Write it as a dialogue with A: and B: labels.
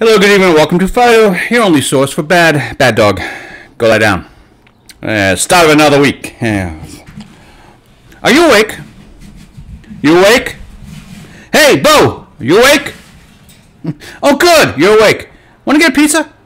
A: Hello, good evening, welcome to Phydeaux, your only source for bad dog. Go lie down. Start of another week. Are you awake? You awake? Hey, Bo, you awake? Oh, good, you're awake. Want to get a pizza?